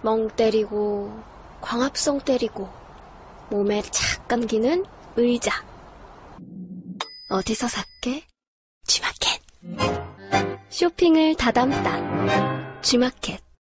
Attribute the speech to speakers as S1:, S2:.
S1: 멍 때리고 광합성 때리고 몸에 착 감기는 의자. 어디서 샀게? G마켓. 쇼핑을 다 담다. G마켓.